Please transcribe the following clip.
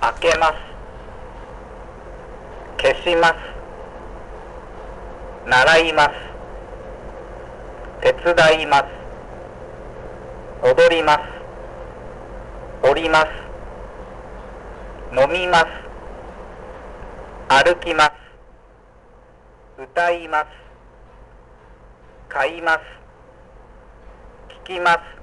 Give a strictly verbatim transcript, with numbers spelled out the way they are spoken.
開けます。消します。習います。手伝います。踊ります。降ります。飲みます。歩きます。歌います。買います。聞きます。